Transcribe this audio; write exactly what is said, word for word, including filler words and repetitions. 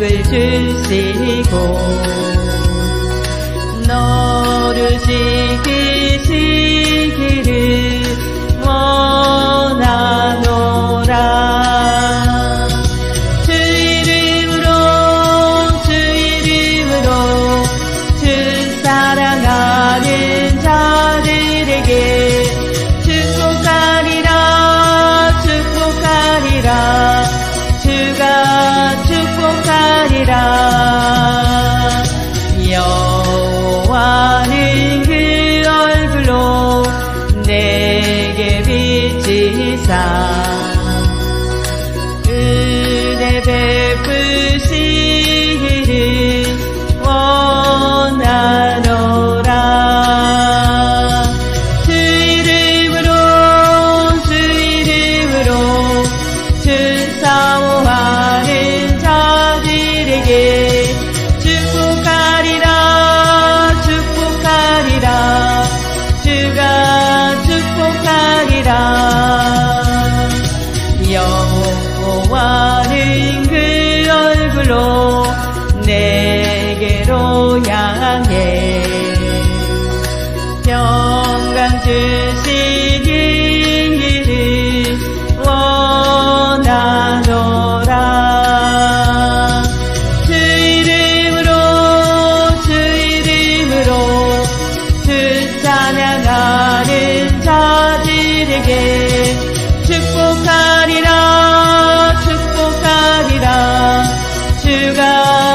복을 주시고 너를 지키시기를 원하노라. 주 이름으로 주 이름으로 주 사랑하는 자들에게 축복하리라 축복하리라 주가 축복하리라. 여호와는 그 얼굴로 내게 비치사 은혜 베푸시기를 원하노라. 주 이름으로 주 이름으로 주 사모하는 자들에게 축복하리라 축복하리라 주가 축복하리라. 여호와는 그 얼굴로 내게로 향해 평강 주시기를 원하노라. 주 이름으로 주 이름으로 주 찬양하는 자들에게 축복하리라 축복하리라 주가